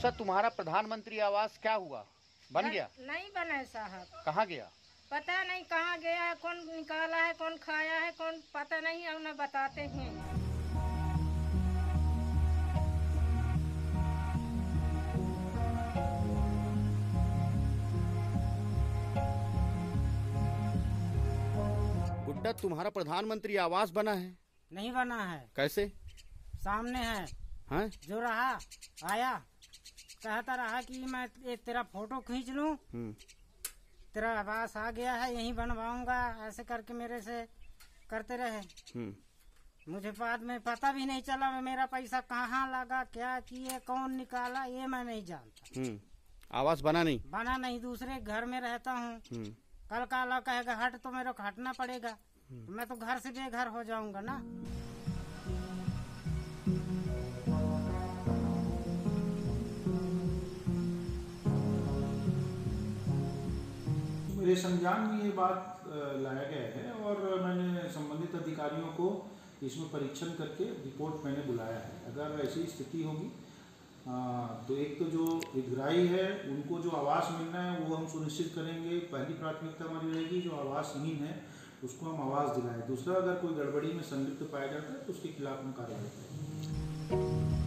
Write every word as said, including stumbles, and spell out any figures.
उषा, तुम्हारा प्रधानमंत्री आवास क्या हुआ? बन गया? नहीं बना है साहब। कहाँ गया? पता नहीं कहाँ गया है, कौन निकाला है, कौन खाया है, कौन पता नहीं है, उन्हें बताते हैं। गुड्डा, तुम्हारा प्रधानमंत्री आवास बना है? नहीं बना है। कैसे? सामने है। हाँ? जो रहा आया, कहता रहा कि मैं एक तेरा फोटो खींच लूं, तेरा आवास आ गया है, यहीं बनवाऊंगा, ऐसे करके मेरे से करते रहे। मुझे बाद में पता भी नहीं चला मेरा पैसा कहाँ लगा, क्या किए, कौन निकाला, ये मैं नहीं जानता। आवास बना नहीं? बना नहीं, दूसरे घर में रहता हूँ। कल काला कहेगा हट तो मेरे को हटना पड़ेगा, तो मैं तो घर से बेघर हो जाऊंगा ना। मेरे संज्ञान में ये बात लाया गया है और मैंने संबंधित अधिकारियों को इसमें परीक्षण करके रिपोर्ट मैंने बुलाया है। अगर ऐसी स्थिति होगी तो एक तो जो हितग्राही है उनको जो आवास मिलना है वो हम सुनिश्चित करेंगे। पहली प्राथमिकता हमारी रहेगी जो आवासहीन है उसको हम आवास दिलाएं। दूसरा, अगर कोई गड़बड़ी में संलिप्त पाया जाता है तो उसके खिलाफ हम कार्रवाई करेंगे।